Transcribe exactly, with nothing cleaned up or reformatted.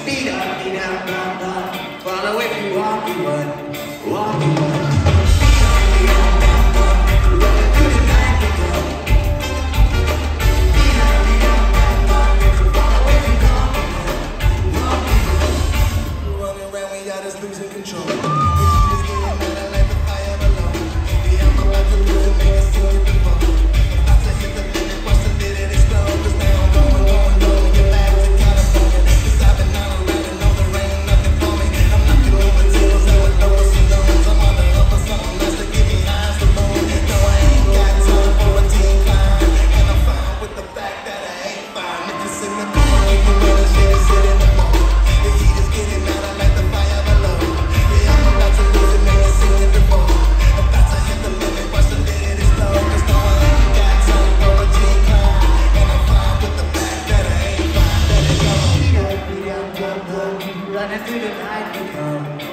Beat up, beat up, blah, blah. Follow if you walk, you would. Walk, you would. Losing control. The heat is getting hotter like the fire below. Baby, I'm about to lose it, make it sing it before. About to hit the limit, watch the lid it explode. Cause now I'm going, going low, get back to California. Cause I've been on around and know there ain't nothing for me. I'm knocking over tables, I would know what's some loans. I'm on the up for something else to give me eyes to moon. No, I ain't got time for a decline. And I'm fine with the fact that I ain't fine. If you see me, keep the better shit is sitting the phone. The heat is getting hotter like the fire below. Running through the night we come.